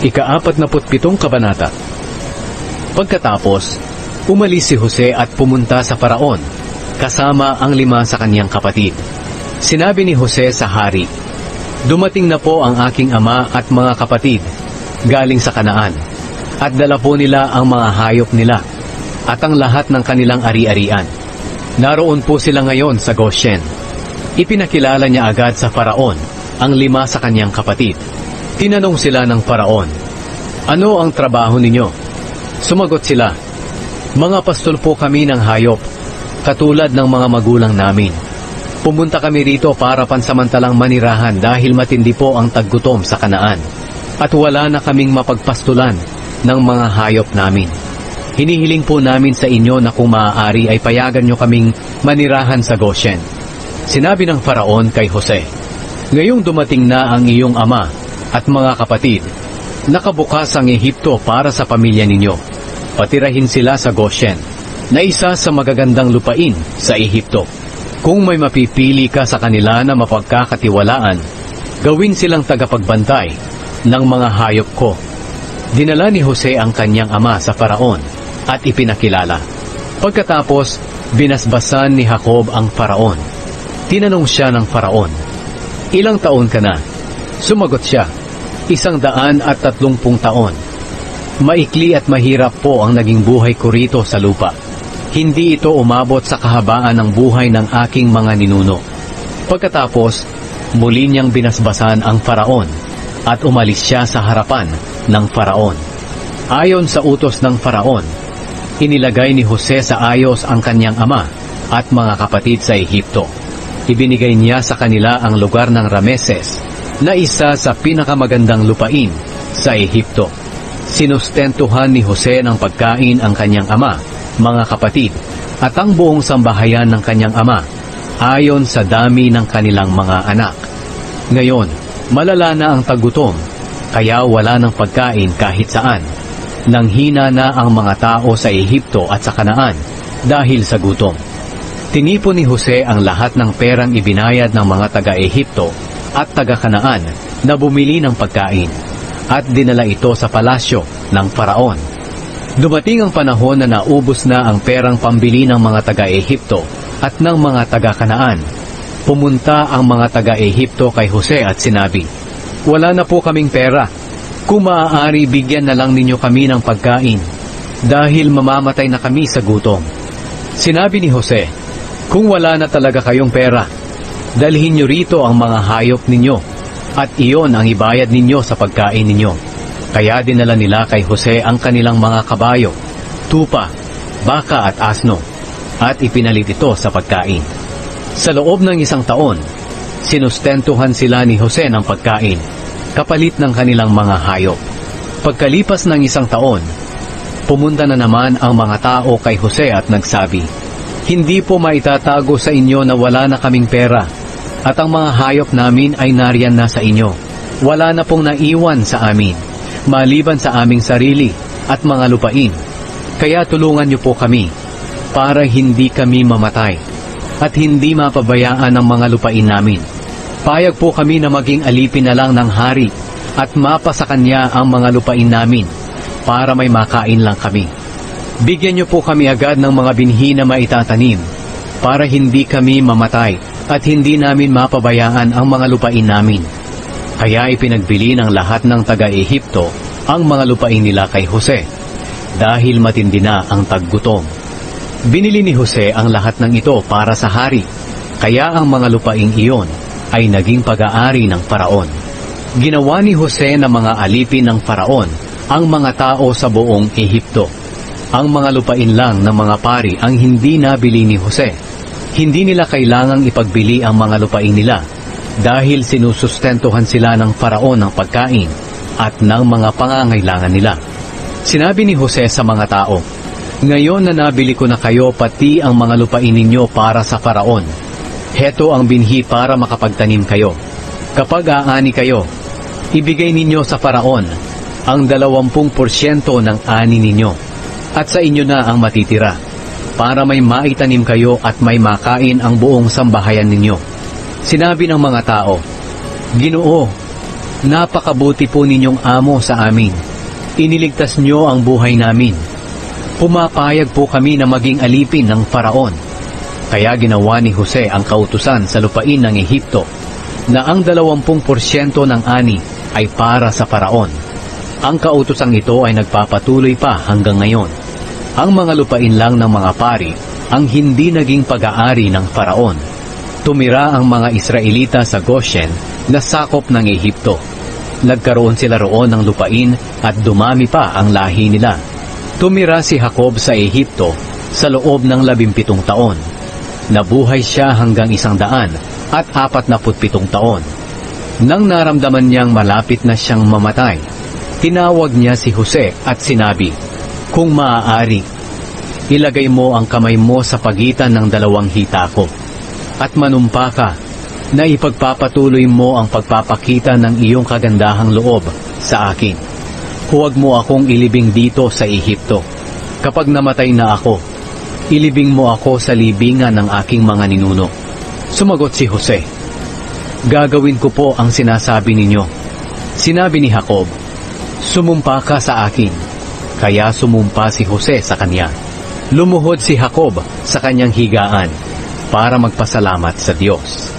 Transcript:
Ika-47 Kabanata. Pagkatapos, umalis si Jose at pumunta sa Faraon, kasama ang 5 sa kaniyang kapatid. Sinabi ni Jose sa hari, "Dumating na po ang aking ama at mga kapatid, galing sa Kanaan, at dala po nila ang mga hayop nila, at ang lahat ng kanilang ari-arian. Naroon po sila ngayon sa Goshen." Ipinakilala niya agad sa Faraon ang 5 sa kaniyang kapatid. Tinanong sila ng Faraon, "Ano ang trabaho ninyo?" Sumagot sila, "Mga pastol po kami ng hayop, katulad ng mga magulang namin. Pumunta kami rito para pansamantalang manirahan dahil matindi po ang taggutom sa Kanaan, at wala na kaming mapagpastulan ng mga hayop namin. Hinihiling po namin sa inyo na kung maaari ay payagan nyo kaming manirahan sa Goshen." Sinabi ng Faraon kay Jose, "Ngayong dumating na ang iyong ama at mga kapatid, nakabukas ang Ehipto para sa pamilya ninyo. Patirahin sila sa Goshen, na isa sa magagandang lupain sa Ehipto. Kung may mapipili ka sa kanila na mapagkakatiwalaan, gawin silang tagapagbantay ng mga hayop ko." Dinala ni Jose ang kanyang ama sa Faraon at ipinakilala. Pagkatapos, binasbasan ni Jacob ang Faraon. Tinanong siya ng Faraon, "Ilang taon ka na?" Sumagot siya, 130 taon. "Maikli at mahirap po ang naging buhay ko rito sa lupa. Hindi ito umabot sa kahabaan ng buhay ng aking mga ninuno." Pagkatapos, muli niyang binasbasan ang Faraon at umalis siya sa harapan ng Faraon. Ayon sa utos ng Faraon, inilagay ni Jose sa ayos ang kanyang ama at mga kapatid sa Ehipto. Ibinigay niya sa kanila ang lugar ng Rameses, na isa sa pinakamagandang lupain sa Ehipto. Sinustentuhan ni Jose ng pagkain ang kanyang ama, mga kapatid, at ang buong sambahayan ng kanyang ama, ayon sa dami ng kanilang mga anak. Ngayon, malala na ang taggutom, kaya wala ng pagkain kahit saan. Nanghina na ang mga tao sa Ehipto at sa Kanaan dahil sa gutom. Tinipon ni Jose ang lahat ng perang ibinayad ng mga taga-Ehipto at taga-Kanaan na bumili ng pagkain, at dinala ito sa palasyo ng Faraon. Dumating ang panahon na naubos na ang perang pambili ng mga taga-Ehipto at ng mga taga-Kanaan. Pumunta ang mga taga-Ehipto kay Jose at sinabi, "Wala na po kaming pera. Kung maaari, bigyan na lang ninyo kami ng pagkain, dahil mamamatay na kami sa gutom." Sinabi ni Jose, "Kung wala na talaga kayong pera, dalhin nyo rito ang mga hayop ninyo, at iyon ang ibayad ninyo sa pagkain ninyo." Kaya dinala nila kay Jose ang kanilang mga kabayo, tupa, baka at asno, at ipinalit ito sa pagkain. Sa loob ng 1 taon, sinustentuhan sila ni Jose ng pagkain, kapalit ng kanilang mga hayop. Pagkalipas ng 1 taon, pumunta na naman ang mga tao kay Jose at nagsabi, "Hindi po maitatago sa inyo na wala na kaming pera, at ang mga hayop namin ay nariyan na sa inyo. Wala na pong naiwan sa amin, maliban sa aming sarili at mga lupain. Kaya tulungan niyo po kami, para hindi kami mamatay, at hindi mapabayaan ang mga lupain namin. Payag po kami na maging alipin na lang ng hari, at mapa sa kanya ang mga lupain namin, para may makain lang kami. Bigyan niyo po kami agad ng mga binhi na maitatanim, para hindi kami mamatay at hindi namin mapabayaan ang mga lupain namin." Kaya ipinagbili ng lahat ng taga-Ehipto ang mga lupain nila kay Jose, dahil matindi na ang taggutom. Binili ni Jose ang lahat ng ito para sa hari, kaya ang mga lupaing iyon ay naging pag-aari ng Faraon. Ginawa ni Jose na mga alipin ng Faraon ang mga tao sa buong Ehipto. Ang mga lupain lang ng mga pari ang hindi nabili ni Jose. Hindi nila kailangang ipagbili ang mga lupain nila, dahil sinusustentuhan sila ng Faraon ng pagkain at ng mga pangangailangan nila. Sinabi ni Jose sa mga tao, "Ngayon na nabili ko na kayo pati ang mga lupain ninyo para sa Faraon, heto ang binhi para makapagtanim kayo. Kapag aani kayo, ibigay ninyo sa Faraon ang 20% ng ani ninyo, at sa inyo na ang matitira, para may maitanim kayo at may makain ang buong sambahayan ninyo." Sinabi ng mga tao, "Ginoo, Napakabuti po ninyong amo sa amin. Iniligtas nyo ang buhay namin. Pumapayag po kami na maging alipin ng Faraon. Kaya ginawa ni Jose ang kautusan sa lupain ng Ehipto na ang 20% ng ani ay para sa Faraon. Ang kautosang ito ay nagpapatuloy pa hanggang ngayon. Ang mga lupain lang ng mga pari ang hindi naging pag-aari ng Faraon. Tumira ang mga Israelita sa Goshen na sakop ng Ehipto. Nagkaroon sila roon ng lupain at dumami pa ang lahi nila. Tumira si Jacob sa Ehipto sa loob ng 17 taon. Nabuhay siya hanggang 147 taon. Nang naramdaman niyang malapit na siyang mamatay, tinawag niya si Jose at sinabi, "Kung maaari, ilagay mo ang kamay mo sa pagitan ng 2 hita ko, at manumpa ka na ipagpapatuloy mo ang pagpapakita ng iyong kagandahang loob sa akin. Huwag mo akong ilibing dito sa Ehipto. Kapag namatay na ako, ilibing mo ako sa libingan ng aking mga ninuno." Sumagot si Jose, "Gagawin ko po ang sinasabi ninyo." Sinabi ni Jacob, "Sumumpa ka sa akin." Kaya sumumpa si Jose sa kanya. Lumuhod si Jacob sa kanyang higaan para magpasalamat sa Diyos.